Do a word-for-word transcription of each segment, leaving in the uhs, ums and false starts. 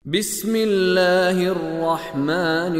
بسم اللہ الرحمن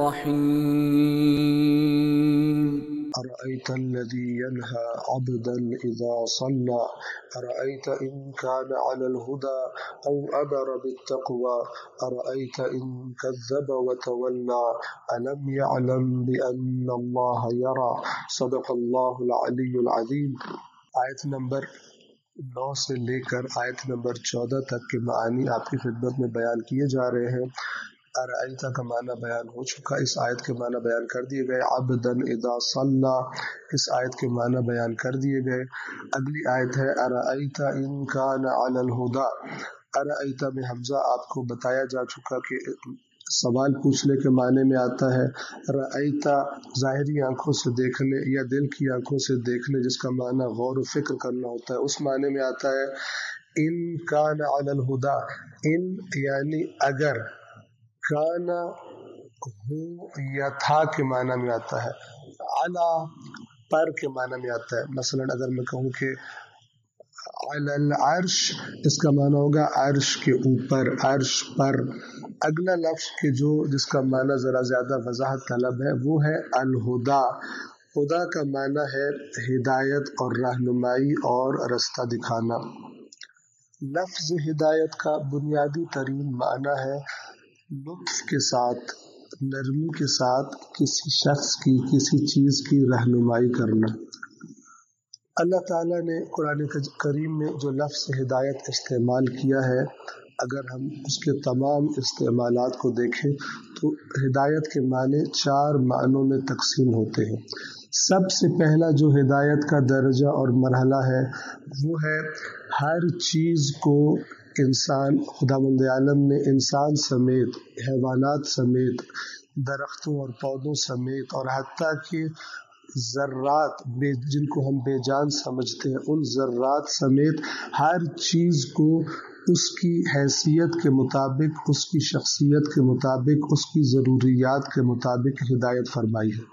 الرحیم أرأيت الذي ينهى عبدا إذا صلى أرأيت إن كان على الهدى أو أمر بالتقوى أرأيت إن كذب وتولى ألم يعلم بأن الله يرى صدق الله العلي العظيم۔ آیت نمبر نو سے لے کر آیت نمبر چودہ تک کے معانی آپ کی خدمت میں بیان کیے جا رہے ہیں۔ ارائیتا کا معنی بیان ہو چکا، اس آیت کے معنی بیان کر دیے گئے۔ عبدن اذا صلی، اس آیت کے معنی بیان کر دیے گئے۔ اگلی آیت ہے ارائیتا ان کان علی الہدی۔ ارائیتا میں حمزہ آپ کو بتایا جا چکا کہ سوال پوچھنے کے معنی میں آتا ہے۔ رأیتا ظاہری آنکھوں سے دیکھنے یا دل کی آنکھوں سے دیکھنے، جس کا معنی غور و فکر کرنا ہوتا ہے، اس معنی میں آتا ہے۔ ان کان علی الہدی، ان یعنی اگر، کانا ہو یا تھا کے معنی میں آتا ہے، علی پر کے معنی میں آتا ہے۔ مثلا اگر میں کہوں کہ علی العرش، اس کا معنی ہوگا عرش کے اوپر، عرش پر۔ اگلا لفظ کہ جو جس کا معنی ذرا زیادہ وضاحت طلب ہے وہ ہے الہدا۔ ہدا کا معنی ہے ہدایت اور رہنمائی اور رستہ دکھانا۔ لفظ ہدایت کا بنیادی ترین معنی ہے لطف کے ساتھ، نرمی کے ساتھ کسی شخص کی، کسی چیز کی رہنمائی کرنا۔ اللہ تعالیٰ نے قرآن کریم میں جو لفظ ہدایت استعمال کیا ہے، اگر ہم اس کے تمام استعمالات کو دیکھیں تو ہدایت کے معنی چار معنوں میں تقسیم ہوتے ہیں۔ سب سے پہلا جو ہدایت کا درجہ اور مرحلہ ہے وہ ہے ہر چیز کو انسان، خداوند عالم نے انسان سمیت، حیوانات سمیت، درختوں اور پودوں سمیت اور حتیٰ کہ ذرات جن کو ہم بے جان سمجھتے ہیں، ان ذرات سمیت ہر چیز کو اس کی حیثیت کے مطابق، اس کی شخصیت کے مطابق، اس کی ضروریات کے مطابق ہدایت فرمائی ہے۔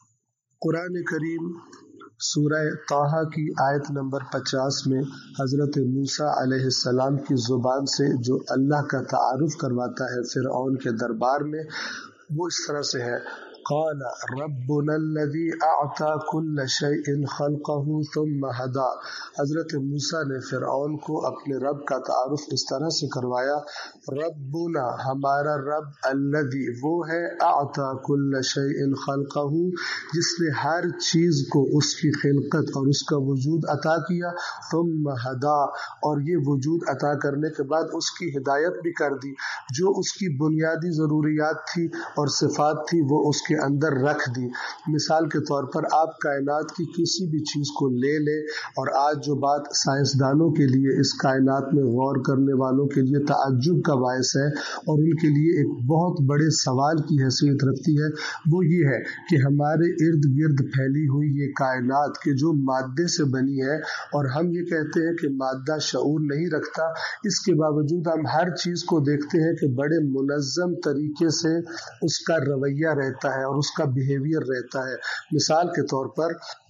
قرآن کریم سورہ طٰہٰ کی آیت نمبر پچاس میں حضرت موسیٰ علیہ السلام کی زبان سے جو اللہ کا تعارف کرواتا ہے فرعون کے دربار میں، وہ اس طرح سے ہے: قال ربنا الذي اعطى كل شيء خلقه ثم هدى۔ حضرت موسیٰ نے فرعون کو اپنے رب کا تعارف اس طرح سے کروایا: ربنا، ہمارا رب، الذي، وہ ہے، اعطى كل شيء خلقه، جس نے ہر چیز کو اس کی خلقت اور اس کا وجود عطا کیا، ثم هدى، اور یہ وجود عطا کرنے کے بعد اس کی ہدایت بھی کر دی۔ جو اس کی بنیادی ضروریات تھی اور صفات تھی وہ اس کے اندر رکھ دی۔ مثال کے طور پر آپ کائنات کی کسی بھی چیز کو لے لیں، اور آج جو بات سائنسدانوں کے لیے، اس کائنات میں غور کرنے والوں کے لیے تعجب کا باعث ہے اور ان کے لیے ایک بہت بڑے سوال کی حیثیت رکھتی ہے، وہ یہ ہے کہ ہمارے ارد گرد پھیلی ہوئی یہ کائنات کہ جو مادے سے بنی ہے، اور ہم یہ کہتے ہیں کہ مادہ شعور نہیں رکھتا، اس کے باوجود ہم ہر چیز کو دیکھتے ہیں کہ بڑے منظم طریقے سے اس کا رویہ رہتا ہے اور اس کا بیہیویئر رہتا ہے۔ مثال کے طور پر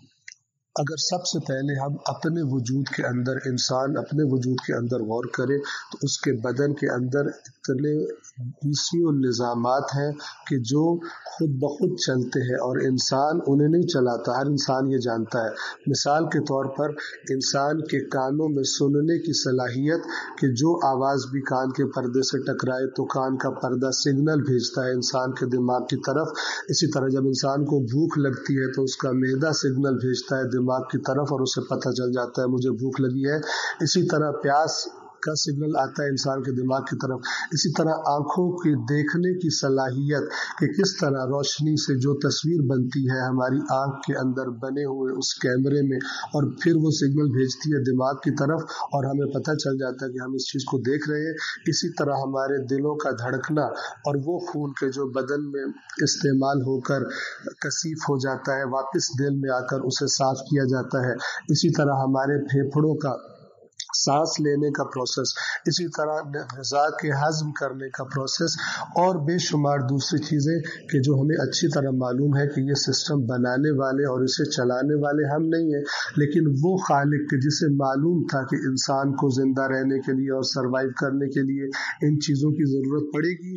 اگر سب سے پہلے ہم اپنے وجود کے اندر، انسان اپنے وجود کے اندر غور کریں تو اس کے بدن کے اندر اتنے جسمی نظامات ہیں کہ جو خود بخود چلتے ہیں اور انسان انہیں نہیں چلاتا، ہر انسان یہ جانتا ہے۔ مثال کے طور پر انسان کے کانوں میں سننے کی صلاحیت کہ جو آواز بھی کان کے پردے سے ٹکرائے تو کان کا پردہ سگنل بھیجتا ہے انسان کے دماغ کی طرف۔ اسی طرح جب انسان کو بھوک لگتی ہے تو اس کا معدہ سگنل بھیجتا ہے دماغ کی طرف اور اسے پتہ چل جاتا ہے مجھے بھوک لگی ہے۔ اسی طرح پیاس کا سگنل آتا ہے انسان کے دماغ کی طرف۔ اسی طرح آنکھوں کی دیکھنے کی صلاحیت کہ کس طرح روشنی سے جو تصویر بنتی ہے ہماری آنکھ کے اندر بنے ہوئے اس کیمرے میں، اور پھر وہ سگنل بھیجتی ہے دماغ کی طرف اور ہمیں پتہ چل جاتا ہے کہ ہم اس چیز کو دیکھ رہے ہیں۔ اسی طرح ہمارے دلوں کا دھڑکنا اور وہ خون کے جو بدن میں استعمال ہو کر کثیف ہو جاتا ہے، واپس دل میں آ کر اسے صاف کیا جاتا ہے۔ اسی طرح ہمارے پھیپھڑوں کا सांस लेने का प्रोसेस, इसी तरह ग़िज़ा के हज़म करने का प्रोसेस और बेशुमार दूसरी चीज़ें कि जो हमें अच्छी तरह मालूम है कि ये सिस्टम बनाने वाले और इसे चलाने वाले हम नहीं हैं, लेकिन वो खालिक के जिसे मालूम था कि इंसान को ज़िंदा रहने के लिए और सर्वाइव करने के लिए इन चीज़ों की ज़रूरत पड़ेगी,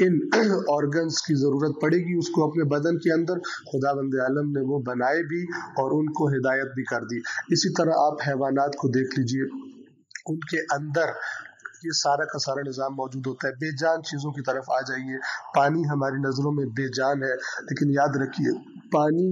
इन ऑर्गन्स की ज़रूरत पड़ेगी उसको अपने बदन के अंदर, खुदावंद आलम ने वो बनाए भी और उनको हिदायत भी कर दी। इसी तरह आप हैवानात को देख लीजिए, उनके अंदर ये सारा का सारा निज़ाम मौजूद होता है। बेजान चीज़ों की तरफ आ जाइए, पानी हमारी नज़रों में बेजान है, लेकिन याद रखिए पानी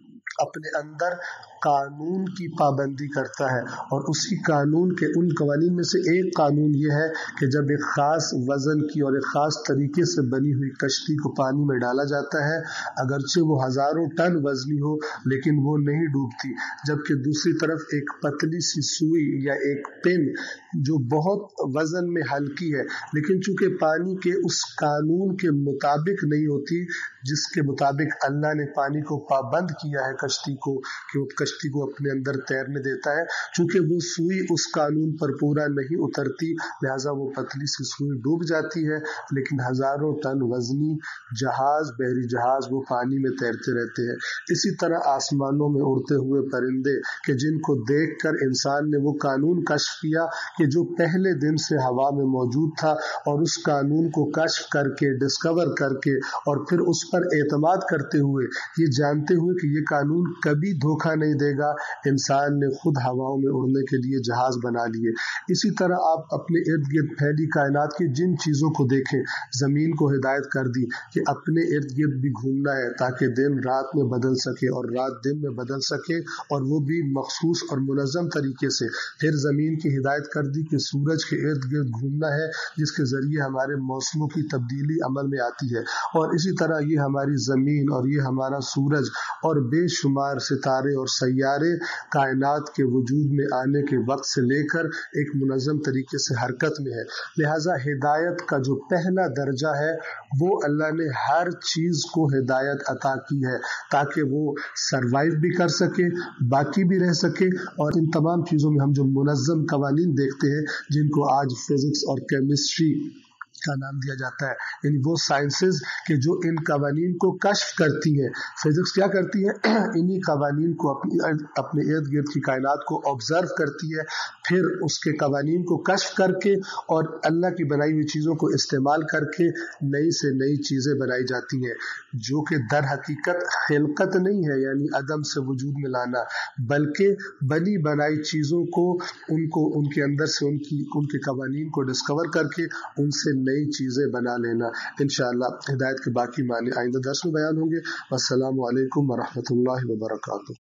अपने अंदर कानून की पाबंदी करता है, और उसी कानून के उन कवानीन में से एक कानून ये है कि जब एक ख़ास वज़न की और एक ख़ास तरीके से बनी हुई कश्ती को पानी में डाला जाता है, अगरचे वो हज़ारों टन वज़नी हो लेकिन वो नहीं डूबती, जबकि दूसरी तरफ एक पतली सी सुई या एक पिन जो बहुत वज़न में हल्की है, लेकिन चूँकि पानी के उस कानून के मुताबिक नहीं होती जिसके मुताबिक अल्लाह ने पानी को पाबंद किया है कश्ती को कि वो कश्ती को अपने अंदर तैरने देता है, चूँकि वो सुई उस कानून पर पूरा नहीं उतरती, लिहाजा वो पतली सी सुई डूब जाती है, लेकिन हज़ारों टन वज़नी जहाज़, बहरी जहाज़ वो पानी में तैरते रहते हैं। इसी तरह आसमानों में उड़ते हुए परिंदे कि जिनको देखकर इंसान ने वो कानून कश्फ किया कि जो पहले दिन से हवा में मौजूद था, और उस कानून को कश्फ करके डिस्कवर करके और फिर उस पर एतमाद करते हुए, ये जानते हुए कि ये कानून कभी धोखा नहीं देगा, इंसान ने खुद हवाओं में उड़ने के लिए जहाज बना लिए। इसी तरह आप अपने इर्द गिर्द फैली कायनात की जिन चीज़ों को देखें, ज़मीन को हिदायत कर दी कि अपने इर्द गिर्द भी घूमना है ताकि दिन रात में बदल सके और रात दिन में बदल सके, और वो भी मखसूस और मुनज़्ज़म तरीके से। फिर ज़मीन की हिदायत कर दी कि सूरज के इर्द गिर्द घूमना है, जिसके ज़रिए हमारे मौसमों की तब्दीली अमल में आती है, और इसी तरह ये हमारी ज़मीन और ये हमारा सूरज और बेशुमार सितारे और सैयारे कायनात के वजूद में आने के वक्त से लेकर एक मुनज़्ज़म तरीके से हरकत में है। लिहाजा हिदायत का जो पहला दर्जा है वो अल्लाह ने हर चीज़ को हिदायत अता की है ताकि वो सरवाइव भी कर सके, बाकी भी रह सके। और इन तमाम चीज़ों में हम जो मुनज़्ज़म कवानीन देखते हैं जिनको आज फिज़िक्स और केमिस्ट्री का नाम दिया जाता है, यानी वो साइंसेस के जो इन कवानीन को कश्फ करती हैं। फिजिक्स क्या करती है, इन्हीं कवानीन को अपनी अपने इर्द गिर्द की कायनात को ऑब्जर्व करती है, फिर उसके कवानीन को कश्फ करके और अल्लाह की बनाई हुई चीज़ों को इस्तेमाल करके नई से नई चीज़ें बनाई जाती हैं, जो कि दर हकीकत खिलकत नहीं है, यानी अदम से वजूद में लाना, बल्कि बनी बनाई चीज़ों को उनको उनके अंदर से उनकी उनके कवानीन को डिस्कवर करके उनसे नई चीज़ें बना लेना। इंशाअल्लाह हिदायत के बाकी माने आइंदा दर्स में बयान होंगे। अस्सलामु अलैकुम व रहमतुल्लाहि व बरकातुहू।